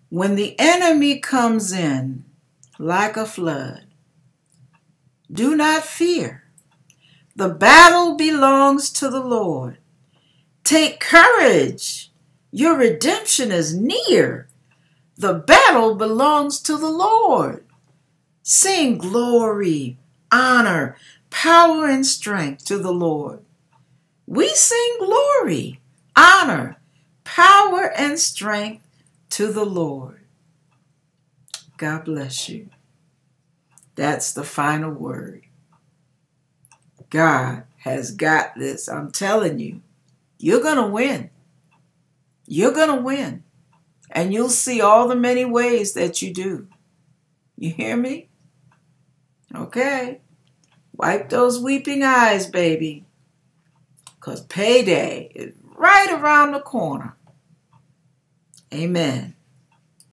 When the enemy comes in like a flood, do not fear. The battle belongs to the Lord. Take courage. Your redemption is near. The battle belongs to the Lord. Sing glory, honor, power, and strength to the Lord. We sing glory, honor, power, and strength to the Lord. God bless you. That's the final word. God has got this. I'm telling you, you're going to win. You're going to win. And you'll see all the many ways that you do. You hear me? Okay. Wipe those weeping eyes, baby. Because payday is right around the corner. Amen.